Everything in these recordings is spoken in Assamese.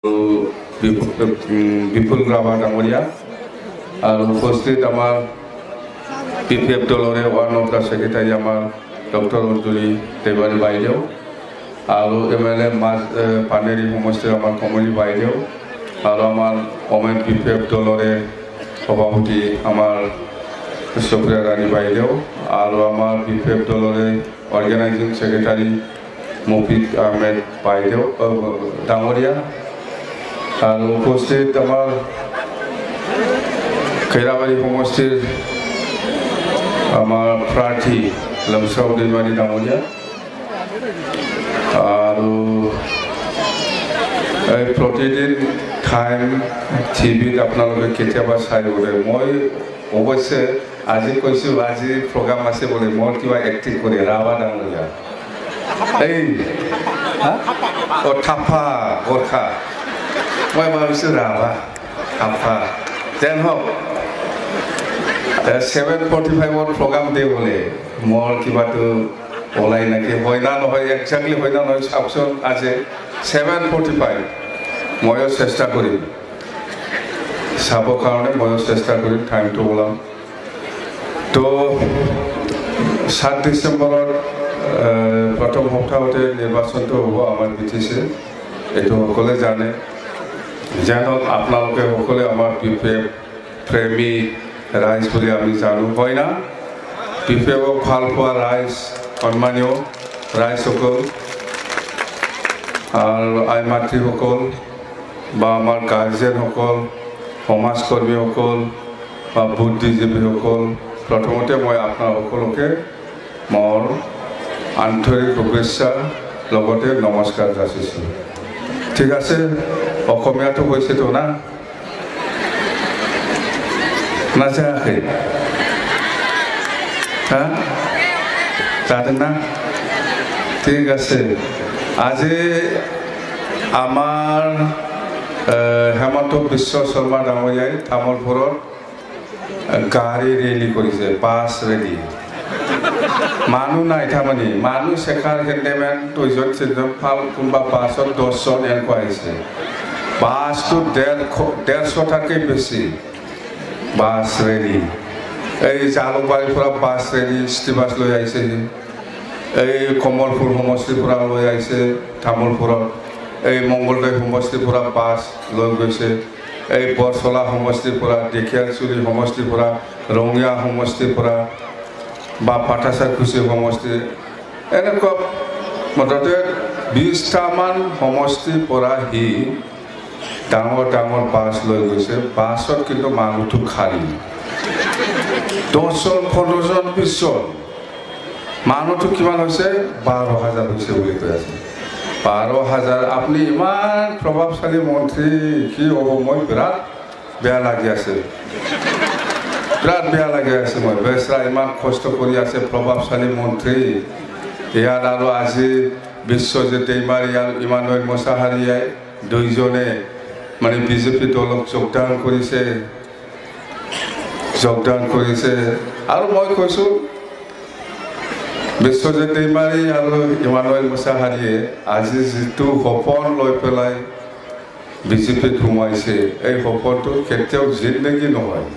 বিপুল গ্ৰাভা ডাঙৰীয়া আৰু উপস্থিত আমাৰ PPF দলৰে ওৱান অফ দ্য ছেক্ৰেটাৰী আমাৰ ডক্টৰ অঞ্জলি দেৱাৰী বাইদেউ আৰু MLA পানেৰী সমষ্টিৰ আমাৰ কমলী বাইদেউ আৰু আমাৰ ওমেন PPF দলৰে সভাপতি আমাৰ সুপ্ৰিয়া ৰাণী বাইদেউ আৰু আমাৰ PPF দলৰে অৰ্গেনাইজিং ছেক্ৰেটাৰী মুফিদ আহমেদ বাইদেউ ডাঙৰীয়া আৰু উপস্থিত আমাৰ খৈৰাবাৰী সমষ্টিৰ আমাৰ প্ৰাৰ্থী লমচাও দেৱাৰী ডাঙৰীয়া আৰু এই প্ৰতিদিন টাইম টিভিত আপোনালোকে কেতিয়াবা চাই বোলে মই অৱশ্যে আজি কৈছোঁ আজি প্ৰগ্ৰাম আছে বোলে মই কিবা এক্টিং কৰি ৰাভা ডাঙৰীয়া এই থাপা গোৰ্খা মই ভাবিছোঁ ৰাভা থাপা যেন হওক 7:45 প্ৰগ্ৰাম দিয়ে বোলে মোৰ কিবাটো ওলাই নাকি হয় না নহয় একজাক্টলি হয় না নহয় চাওকচোন আজি 7:45 ময়ো চেষ্টা কৰিম চাবৰ কাৰণে ময়ো চেষ্টা কৰিম টাইমটো ওলাম তো 7 ডিচেম্বৰত প্ৰথম সপ্তাহতে নিৰ্বাচনটো হ'ব আমাৰ BTC এইটো সকলোৱে জানে যেন আপোনালোকে সকলোৱে আমাৰ PPF প্ৰেমী ৰাইজ বুলি আমি জানো হয় না PPFক ভাল পোৱা ৰাইজ সন্মানীয় ৰাইজসকল আৰু আই মাতৃসকল বা আমাৰ গাৰ্জেনসকল সমাজকৰ্মীসকল বা বুদ্ধিজীৱীসকল প্ৰথমতে মই আপোনাৰ সকলোকে মোৰ আন্তৰিক শুভেচ্ছা লগতে নমস্কাৰ যাচিছোঁ ঠিক আছে অসমীয়াটো হৈছেতো না নাযায় হা জানেন না ঠিক আছে আজি আমাৰ হেমন্ত বিশ্ব শৰ্মা ডাঙৰীয়াই তামোলপুৰত গাড়ী ৰেলী কৰিছে বাছ ৰেলী মানুহ নাই তাৰমানে মানুহ চেকাৰ হেণ্ডেমেন 2জন ফাল কোনোবা বাছত 10জন এনেকুৱা আহিছে বাছটো 150টাতকৈ বেছি বাছ ৰেলী এই জালুকবাৰীৰ পৰা বাছ ৰেলী চিটি বাছ লৈ আহিছে এই কমলপুৰ সমষ্টিৰ পৰা লৈ আহিছে তামোলপুৰত এই মংগলদৈ সমষ্টিৰ পৰা বাছ লৈ গৈছে এই বৰচলা সমষ্টিৰ পৰা ঢেকীয়াজুলি সমষ্টিৰ পৰা ৰঙিয়া সমষ্টিৰ পৰা বা পাটাচাকুচি সমষ্টি এনেকুৱা মুঠতে 20টামান সমষ্টিৰ পৰা সি ডাঙৰ ডাঙৰ বাছ লৈ গৈছে বাছত কিন্তু মানুহটো খালী 10জন 15জন 20জন মানুহটো কিমান হৈছে 12,000 হৈছে বুলি কৈ আছে 12,000 আপুনি ইমান প্ৰভাৱশালী মন্ত্ৰী কি হ'ব মই বিৰাট বেয়া লাগি আছে বিৰাট বেয়া লাগি আছে মই বেচৰা ইমান কষ্ট কৰি আছে প্ৰভাৱশালী মন্ত্ৰী ইয়াত আৰু আজি বিশ্বজিৎ দৈমাৰী আৰু ইমানুৱেল মোছাহাৰীয়ে দুইজনে মানে বিজেপি দলক যোগদান কৰিছে আৰু মই কৈছোঁ বিশ্বজিৎ দৈমাৰী আৰু ইমানুৱেল মোছাহাৰীয়ে আজি যিটো সপোন লৈ পেলাই বিজেপিত সোমাইছে এই সপোনটো কেতিয়াও জিন্দগী নহয়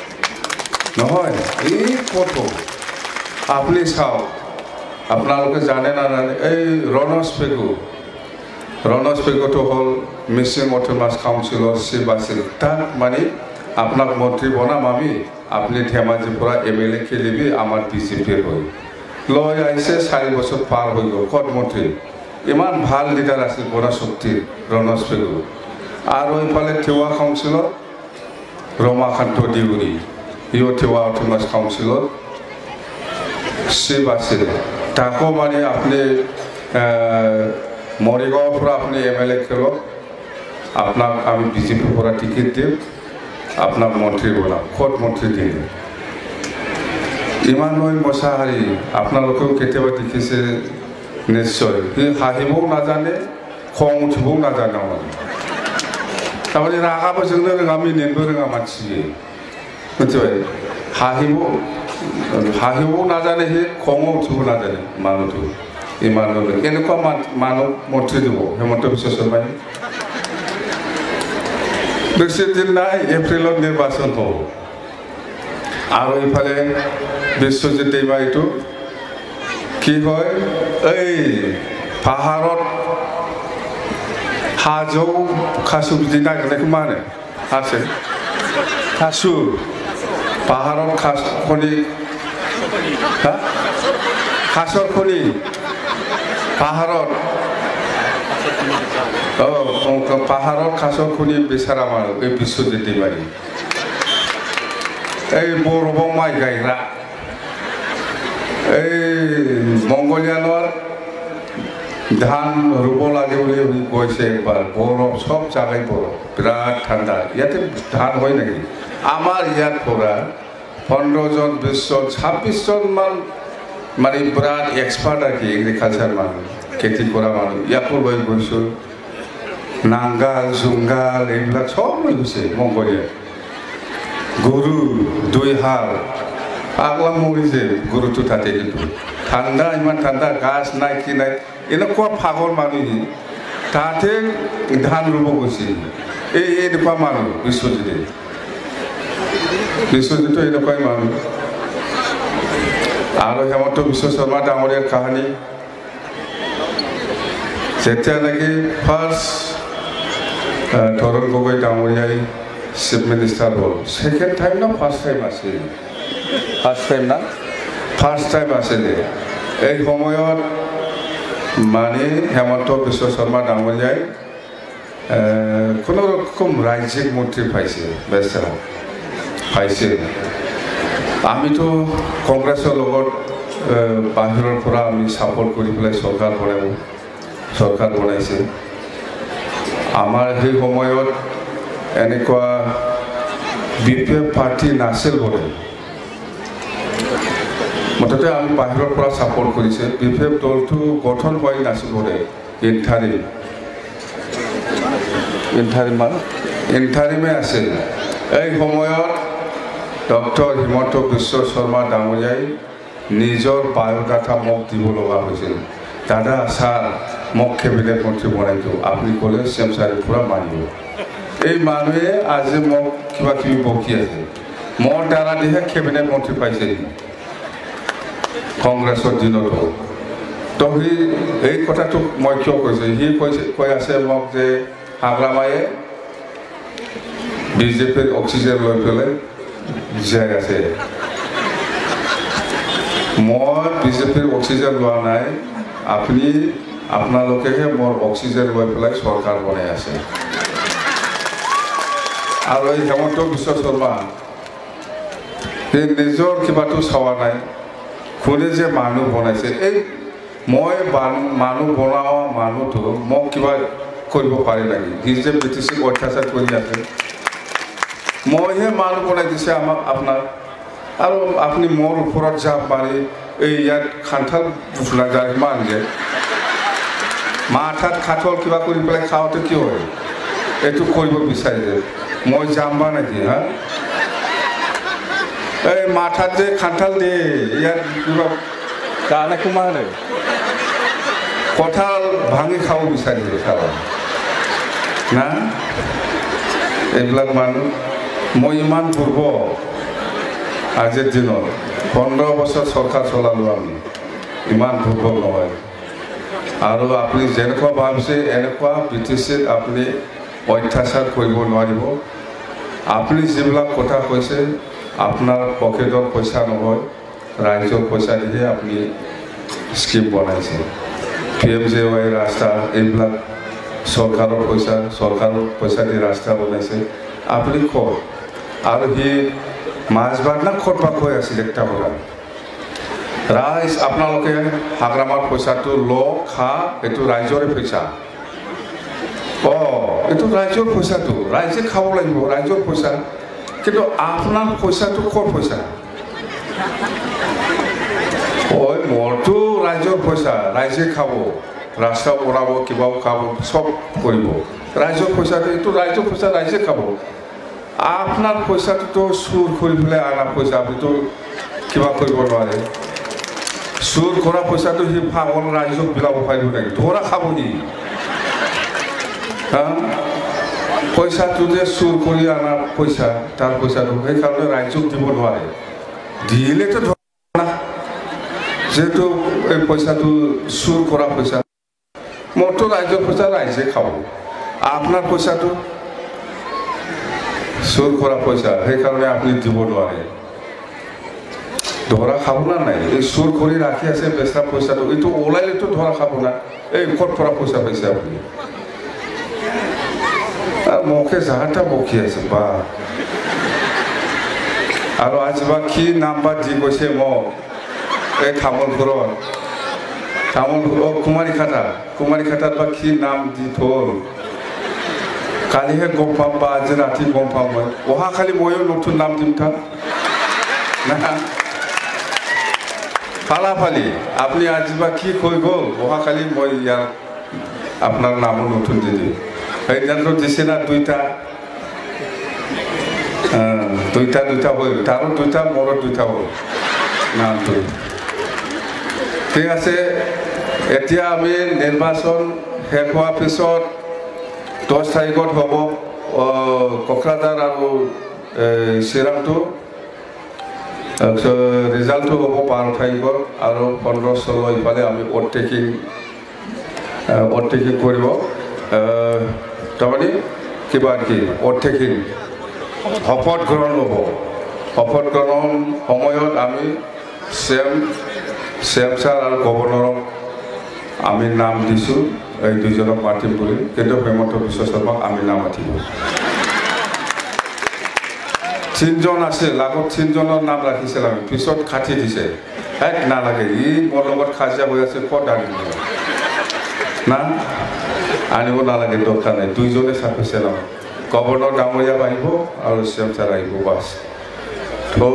এই ফটো আপুনি চাওক আপোনালোকে জানে না এই ৰণজ পেগুটো হ'ল মিচিং অট'নমাছ কাউন্সিলৰ চিফ আছিল তাক মানে আপোনাক মন্ত্ৰী বনাম আমি আপুনি ধেমাজিৰ পৰা MLA খেলিবি আমাৰ বিজেপিৰ হৈ লৈ আহিছে 4 বছৰ পাৰ হৈ গ'ল ক'ত মন্ত্ৰী ইমান ভাল লিডাৰ আছিল বনশক্তিৰ ৰণজ পেগু আৰু এইফালে তিৱা কাউন্সিলৰ ৰমাকান্ত দেউৰী ইও তিৱা অট'নমাছ কাউন্সিলৰ চিফ আছিল তাকো মানে আপুনি মৰিগাঁৱৰ পৰা আপুনি MLA খেলক আপোনাক আমি বিজেপিৰ পৰা টিকেট দিম আপোনাক মন্ত্ৰী বনাম ক'ত মন্ত্ৰী দিম ইমানুৱেল মোছাহাৰী আপোনালোকেও কেতিয়াবা দেখিছে নিশ্চয় সি হাঁহিবও নাজানে খং উঠিবও নাজানে তাৰমানে ৰাগাবো जोंनो रोङा मिनिनोबो रोङा मानसि मिथिबाय হাঁহিবও নাজানে সি খঙো উঠিব নাজানে মানুহটো ইমান এনেকুৱা মানুহ মন্ত্ৰী দিব হেমন্ত বিশ্ব শৰ্মাই বেছি দিন নাই এপ্ৰিলত নিৰ্বাচন হ'ব আৰু ইফালে বিশ্বজিৎ দৈমাৰীটো কি হয় এই পাহাৰত হাজৌ খাচু বিধি নাগৰিক মানে আছে খাচু পাহাৰত খাচ খনি খাচৰ খনি পাহাৰত পাহাৰত খাচৰ খনি বিচাৰা মানুহ এই বিশ্বজিৎ দৈমাৰী এই বৰফাव মাই গাयग्रा এই মংগলিয়ানৰ ধান ৰুব লাগে বুলি কৈছে একবাৰ বৰফ সব জাগাই বৰফ বিৰাট ঠাণ্ডা ইয়াতে ধান হয় নেকি আমাৰ ইয়াত পৰা 15 জন 20 জন 26 জন মান মানে বিৰাট এক্সপাৰ্ট আছে এগ্ৰিকালচাৰ মানুহ খেতি কৰা মানুহ ইয়াকো লৈ গৈছো নাংগাল জুংগাল এইবিলাক সব লৈ গৈছে মংগলিয়া গৰু 2 হাল আগলা মৰিছে গৰুটো তাতে কিন্তু ঠাণ্ডা ইমান ঠাণ্ডা গাছ নাই কি নাই এনেকুৱা পাগল মানুহ তাতে ধান ৰুব গৈছে এই এনেকুৱা মানুহ বিশ্বজিৎ এনেকুৱাই মানুহ আৰু হেমন্ত বিশ্ব শৰ্মা ডাঙৰীয়াৰ কাহিনী যেতিয়া নেকি ফাৰ্ষ্ট তৰুণ গগৈ ডাঙৰীয়াই চিফ মিনিষ্টাৰ হ'ল সেকেন্ড টাইম না ফাৰ্ষ্ট টাইম আছিল ফাৰ্ষ্ট টাইম আছিলে এই সময়ত মানে হেমন্ত বিশ্ব শৰ্মা ডাঙৰীয়াই কোনো ৰকম ৰাজ্যিক মন্ত্ৰী পাইছে বেচেৰা পাইছে আমিতো কংগ্ৰেছৰ লগত বাহিৰৰ পৰা আমি সাপোৰ্ট কৰি পেলাই চৰকাৰ বনাইছে আমাৰ সেই সময়ত এনেকুৱা বিপিএফ পাৰ্টি নাছিল বোলে মুঠতে আমি বাহিৰৰ পৰা সাপোৰ্ট কৰিছে বিপিএফ দলটো গঠন হোৱাই নাছিল বোলে ইণ্টাৰিমে আছিল এই সময়ত ডক্টৰ হিমন্ত বিশ্ব শৰ্মা ডাঙৰীয়াই নিজৰ বায়োডাটা মোক দিব লগা হৈছিল দাদা ছাৰ মোক কেবিনেট মন্ত্ৰী বনাই দিওঁ আপুনি ক'লে চেমচাৰীৰ পৰা মানিব এই মানুহে আজি মোক কিবা কিবি বকি আছে মোৰ দ্বাৰা দিহে কেবিনেট মন্ত্ৰী পাইছে কংগ্ৰেছৰ দিনতো তো সি এই কথাটো মই কিয় কৈছে সি কৈ আছে মোক যে হাগ্ৰামায়ে বিজেপিৰ অক্সিজেন লৈ পেলাই জীয়াই আছে মই বিজেপিৰ অক্সিজেন লোৱা নাই আপোনালোকেহে মোৰ অক্সিজেন লৈ পেলাই চৰকাৰ বনাই আছে আৰু এই হেমন্ত বিশ্ব শৰ্মা সেই নিজৰ কিবাটো চাৱা নাই কোনে যে মানুহ বনাইছে এই মই মানুহ বনোৱা মানুহটো মোক কিবা কৰিব পাৰে নেকি সি যে ব্ৰিটিছক অত্যাচাৰ কৰি আছে মইহে মানুহ বনাই দিছে আমাক আপোনাৰ আৰু আপুনি মোৰ ওপৰত জাপ মাৰি এই ইয়াত খান্থাল বুফলা যায় ইমান যে মাথাত খাঠল কিবা কৰি পেলাই খাওঁতে কি হয় এইটো কৰিব বিচাৰিছে মই যাম বা নেকি হা এই মাথাত যে খান্থাল দিয়ে ইয়াত কিবা কাৰণে কুমাৰে কঁঠাল ভাঙি খাব বিচাৰিছে চাব না এইবিলাক মানুহ মই ইমান পূৰ্ব আজিৰ দিনত 15 বছৰ চৰকাৰ চলালোঁ আমি ইমান পূৰ্ব নহয় আৰু আপুনি যেনেকুৱা ভাবিছে এনেকুৱা ব্ৰিটিছে আপুনি অত্যাচাৰ কৰিব নোৱাৰিব আপুনি যিবিলাক কথা কৈছে আপোনাৰ পকেটৰ পইচা নহয় ৰাইজৰ পইচা দিহে আপুনি স্কিম বনাইছে PMJY ৰাস্তা এইবিলাক চৰকাৰৰ পইচা দি ৰাস্তা বনাইছে আপুনি কওক আৰু সি মাছ বাদ না খৰপা কৈ আছিল একটা কথা ৰাইজ আপোনালোকে হাগ্ৰামাৰ পইচাটো খা এইটো ৰাইজৰে পইচা এইটো ৰাইজৰ পইচাটো ৰাইজে খাব লাগিব ৰাইজৰ পইচা কিন্তু আপোনাৰ পইচাটো ক'ৰ পইচা মোৰটো ৰাইজৰ পইচা ৰাইজে খাব ৰাস্তা বনাব কিবা খাব সব কৰিব ৰাইজৰ পইচাটো এইটো ৰাইজৰ পইচা ৰাইজে খাব আপনার পয়সাটো তো সুর করে ফেলে আনা পয়সা আপনি তো কিবা করব নোৱাৰে সুর করা পয়সাটো সি পাগল রাইজক বিলাব পাৰিব নাকি ধরা খাব নি পইচাটো যে চুৰ কৰি অনা পইচা তাৰ পইচাটো সেইকাৰণে ৰাইজক দিব নোৱাৰে দিলেতো ধৰা যেহেতু এই পইচাটো চুৰ কৰা পইচা মোৰতো ৰাইজৰ পইচা ৰাইজে খাব আপোনাৰ পইচাটো চুৰ কৰা পইচা সেইকাৰণে আপুনি দিব নোৱাৰে ধৰা খাব না নাই এই চুৰ কৰি ৰাখি আছে বেচা পইচাটো এইটো ওলাইলেতো ধৰা খাব না এই ক'ত পৰা পইচা পাইছে আপুনি মুখে যাহাটা বকি আছে বা আৰু আজি বা কি নাম্বাৰ দি গৈছে মোক এই তামোলপুৰত কুমাৰীখাটাত বা কি নাম দি থ'ল কালিহে গম পাম বা আজি ৰাতি গম পাম মই অহাকালি ময়ো নতুন নাম দিম তাত না ফালাফালি আপুনি আজি বা কি কৈ গ'ল অহাকালি মই ইয়াৰ আপোনাৰ নামো নতুন দি দিম সেইদিনাতো দিছে না দুইটা হ'ল তাৰো দুইটা মোৰো দুইটা হ'ল নামটো ঠিক আছে এতিয়া আমি নিৰ্বাচন শেষ হোৱাৰ পিছত 10 তাৰিখত হ'ব কোকৰাঝাৰ আৰু চিৰাংটো ৰিজাল্টটো হ'ব 12 তাৰিখত আৰু 15-16 ইফালে আমি অ'ভাৰটেকিং কৰিব তাৰমানে কিবা কি অ'ভাৰটেকিং শপত গ্ৰহণ হ'ব শপত গ্ৰহণ সময়ত আমি CM ছাৰ আৰু গভৰ্ণৰক আমি নাম দিছোঁ এই দুজনক মাতিম বুলি কিন্তু হেমন্ত বিশ্ব শৰ্মাক আমি নাম মাতিব 3জন আছে লাগত 3জনৰ নাম ৰাখিছিল আমি পিছত কাটি দিছে এক নালাগে ই মোৰ লগত কাজিয়া হৈ আছে ক'ত আনিব না আনিব নালাগে দৰকাৰ নাই 2জনে চাপিছিল গভৰ্ণৰ ডাঙৰীয়া আহিব আৰু CM ছাৰ আহিব বাছ তো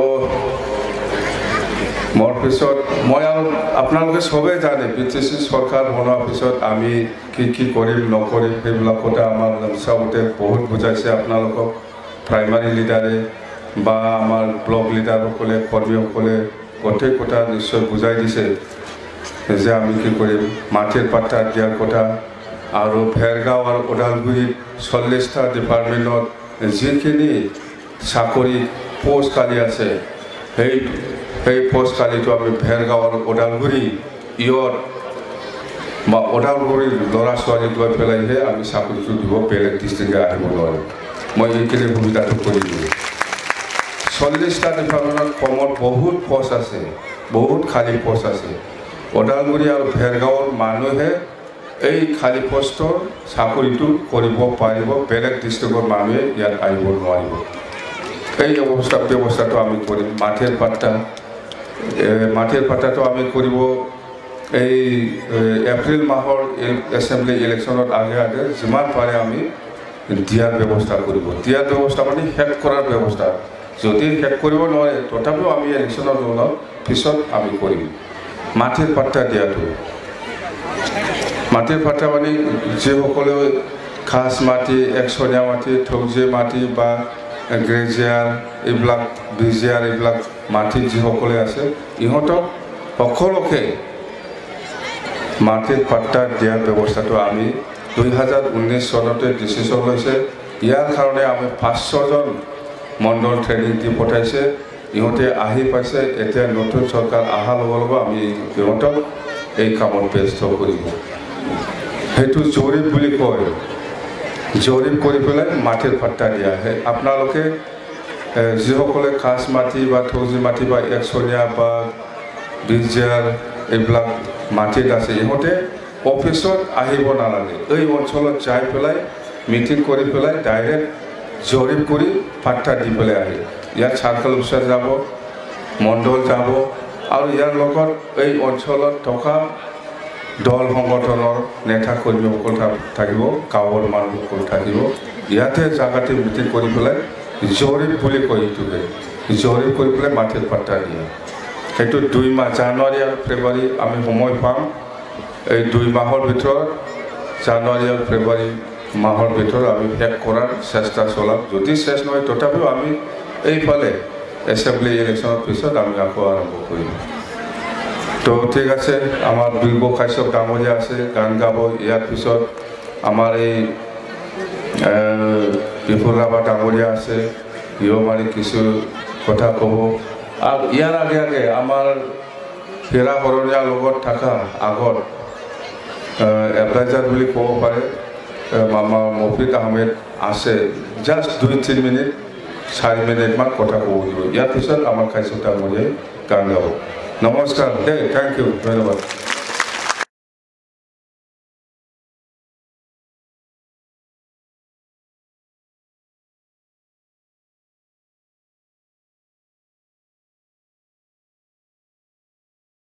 মোৰ পিছত মই আৰু আপোনালোকে সবেই জানে BTC চৰকাৰ বনোৱাৰ পিছত আমি কি কৰিম নকৰিম সেইবিলাক কথা আমাৰ চাওঁতে বহুত বুজাইছে আপোনালোকক প্ৰাইমাৰী লিডাৰে বা আমাৰ ব্লক লিডাৰসকলে কৰ্মীসকলে গোটেই কথা নিশ্চয় বুজাই দিছে যে আমি কি কৰিম মাটিৰ পাট্টা দিয়াৰ কথা আৰু ভেৰগাঁও আৰু ওদালগুৰিত 40টা ডিপাৰ্টমেণ্টত যিখিনি চাকৰি পোষ্ট খালী আছে সেই পোষ্ট খালীটো আমি ভেৰগাঁও আৰু ওদালগুৰি বা ওদালগুৰিৰ ল'ৰা ছোৱালীক লৈ পেলাইহে আমি চাকৰিটো দিব বেলেগ ডিষ্ট্ৰিক্টে আহিব নোৱাৰোঁ মই এইখিনি সুবিধাটো কৰি দিওঁ 40টা ডিপাৰ্টমেণ্টত কমত বহুত পোষ্ট আছে বহুত খালী পোষ্ট আছে ওদালগুৰি আৰু ভেৰগাঁৱৰ মানুহে এই খালী পোষ্টৰ চাকৰিটো কৰিব পাৰিব বেলেগ ডিষ্ট্ৰিক্টৰ মানুহে ইয়াত আহিব নোৱাৰিব এই ব্যৱস্থাটো আমি কৰিম মাটিৰ পাট্টাটো আমি কৰিব এই এপ্ৰিল মাহৰ এছেম্বলি ইলেকশ্যনত আগে যিমান পাৰে আমি দিয়াৰ ব্যৱস্থা কৰিব দিয়াৰ ব্যৱস্থা মানে শেষ কৰাৰ ব্যৱস্থা যদি শেষ কৰিব নোৱাৰে তথাপিও আমি ইলেকশ্যনৰ জোনত পিছত আমি কৰিম মাটিৰ পাট্টা দিয়াটো মাটিৰ পাট্টা মানে যিসকলে খাছ মাটি একচনীয়া মাটি থৌজে মাটি বা গ্ৰেজিয়াৰ এইবিলাক বিজিয়াৰ এইবিলাক মাটিত যিসকলে আছে ইহঁতক সকলোকে মাটিৰ পাট্টা দিয়াৰ ব্যৱস্থাটো আমি 2019 চনতে ডিচিশ্যন লৈছে ইয়াৰ কাৰণে আমি 500জন মণ্ডল ট্ৰেইনিং দি পঠাইছে ইহঁতে আহি পাইছে এতিয়া নতুন চৰকাৰ অহাৰ লগে লগে আমি ইহঁতক এই কামত ব্যস্ত কৰিব সেইটো জৰীপ বুলি কয় জৰীপ কৰি পেলাই মাটিৰ পাট্টা দিয়া আপোনালোকে যিসকলে খাছ মাটি বা থৌজি মাটি বা একচনীয়া বা বিজিয়াৰ এইবিলাক মাটিত আছে ইহঁতে অফিচত আহিব নালাগে এই অঞ্চলত যাই পেলাই মিটিং কৰি পেলাই ডাইৰেক্ট জৰীপ কৰি পাট্টা দি পেলাই আহে ইয়াত চাৰ্কল অফিচাৰ যাব মণ্ডল যাব আৰু ইয়াৰ লগত এই অঞ্চলত থকা দল সংগঠনৰ নেতা কৰ্মীসকল থাকিব গাঁৱৰ মানুহসকল থাকিব ইয়াতে জাগাতে মিটিং কৰি পেলাই জৰীপ বুলি কয় এইটোকে জৰীপ কৰি পেলাই মাটিৰ পাট্টা দিয়ে সেইটো 2 মাহ জানুৱাৰী আৰু ফেব্ৰুৱাৰী আমি সময় পাম এই 2 মাহৰ ভিতৰত জানুৱাৰী আৰু ফেব্ৰুৱাৰী মাহৰ ভিতৰত আমি শেষ কৰাৰ চেষ্টা চলাম যদি শেষ নহয় তথাপিও আমি এইফালে এছেম্বলি ইলেকশ্যনৰ পিছত আমি আকৌ আৰম্ভ কৰিম তো ঠিক আছে আমাৰ বিৰ্ব কাশ্যপ ডাঙৰীয়া আছে গান গাব ইয়াৰ পিছত আমাৰ এই বিপুল ৰাভা ডাঙৰীয়া আছে ইও মানে কিছু কথা ক'ব আৰু ইয়াৰ আগে আগে আমাৰ হেৰা শৰণীয়াৰ লগত থকা আগত এডভাইজাৰ বুলি ক'ব পাৰে মামা মফিদ আহমেদ আছে জাষ্ট 2-3 মিনিট 4 মিনিটমান কথা ক'ব দিব ইয়াৰ পিছত আমাৰ কাৰ্যতা মজিয়াই গান গাব নমস্কাৰ দেই থেংক ইউ ধন্যবাদ